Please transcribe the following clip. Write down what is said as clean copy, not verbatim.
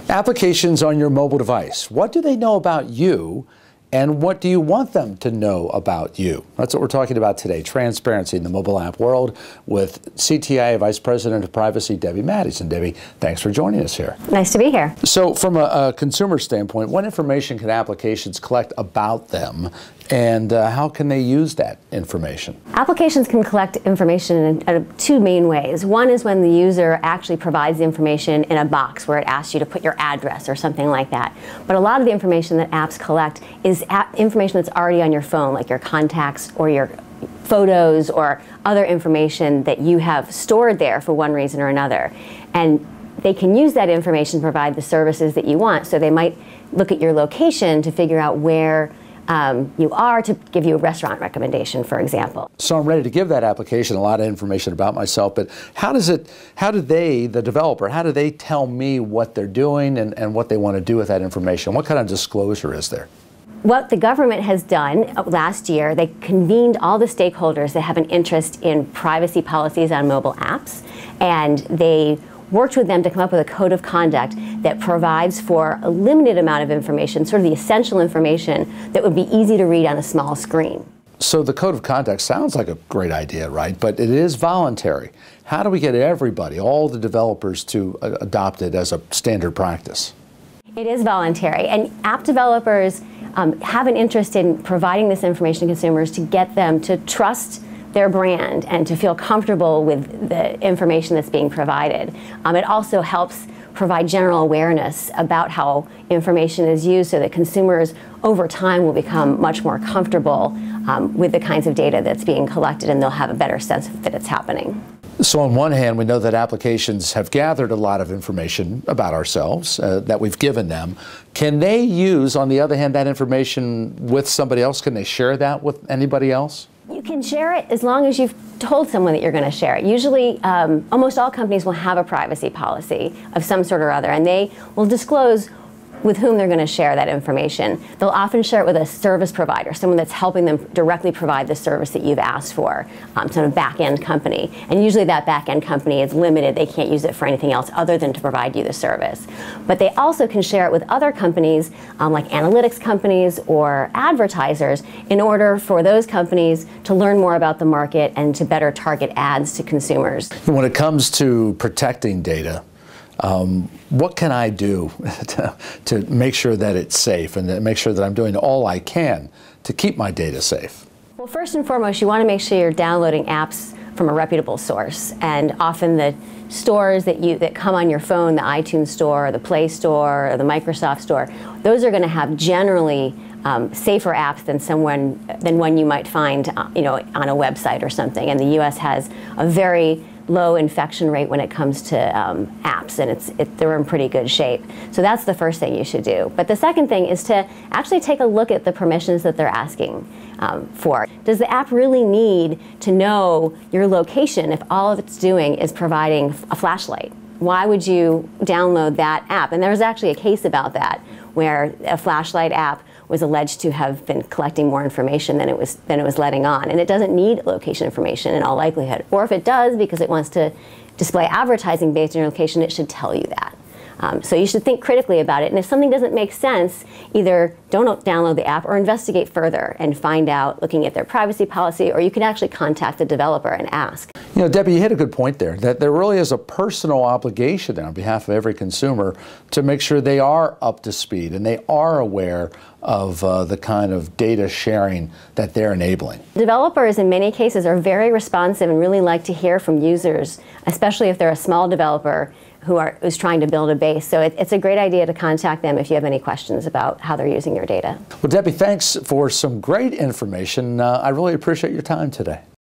Applications on your mobile device. What do they know about you, and what do you want them to know about you? That's what we're talking about today, transparency in the mobile app world, with CTIA Vice President of Privacy, Debbie Matties. And Debbie, thanks for joining us here. Nice to be here. So from a consumer standpoint, what information can applications collect about them, and how can they use that information? Applications can collect information in two main ways. One is when the user actually provides the information in a box where it asks you to put your address or something like that. But a lot of the information that apps collect is information that's already on your phone, like your contacts or your photos or other information that you have stored there for one reason or another. And they can use that information to provide the services that you want. So they might look at your location to figure out where you are, to give you a restaurant recommendation, for example. So I'm ready to give that application a lot of information about myself, but how do they, the developer, how do they tell me what they're doing and what they want to do with that information? What kind of disclosure is there? What the government has done last year, they convened all the stakeholders that have an interest in privacy policies on mobile apps, and they worked with them to come up with a code of conduct that provides for a limited amount of information, sort of the essential information that would be easy to read on a small screen. So the code of conduct sounds like a great idea, right? But it is voluntary. How do we get everybody, all the developers, to adopt it as a standard practice? It is voluntary, and app developers have an interest in providing this information to consumers to get them to trust their brand and to feel comfortable with the information that's being provided. It also helps provide general awareness about how information is used so that consumers over time will become much more comfortable with the kinds of data that's being collected, and they'll have a better sense that it's happening. So on one hand, we know that applications have gathered a lot of information about ourselves that we've given them. Can they use, on the other hand, that information with somebody else? Can they share that with anybody else? You can share it as long as you've told someone that you're going to share it. Usually, almost all companies will have a privacy policy of some sort or other, and they will disclose with whom they're going to share that information. They'll often share it with a service provider, someone that's helping them directly provide the service that you've asked for, some back-end company. And usually that back-end company is limited. They can't use it for anything else other than to provide you the service. But they also can share it with other companies, like analytics companies or advertisers, in order for those companies to learn more about the market and to better target ads to consumers. When it comes to protecting data, what can I do to make sure that it's safe and to make sure that I'm doing all I can to keep my data safe? Well, first and foremost, you want to make sure you're downloading apps from a reputable source. And often the stores that come on your phone, the iTunes Store, or the Play Store, or the Microsoft Store, those are going to have generally safer apps than one you might find on a website or something. And the U.S. has a very low infection rate when it comes to apps, and they're in pretty good shape. So that's the first thing you should do. But the second thing is to actually take a look at the permissions that they're asking for. Does the app really need to know your location if all of it's doing is providing a flashlight? Why would you download that app? And there was actually a case about that, where a flashlight app was alleged to have been collecting more information than it was letting on. And it doesn't need location information in all likelihood. Or if it does, because it wants to display advertising based on your location, it should tell you that. So you should think critically about it. And if something doesn't make sense, either don't download the app or investigate further and find out, looking at their privacy policy, or you can actually contact the developer and ask. You know, Debbie, you hit a good point there, that there really is a personal obligation on behalf of every consumer to make sure they are up to speed and they are aware of the kind of data sharing that they're enabling. Developers in many cases are very responsive and really like to hear from users, especially if they're a small developer who's trying to build a base. So it's a great idea to contact them if you have any questions about how they're using your data. Well, Debbie, thanks for some great information. I really appreciate your time today.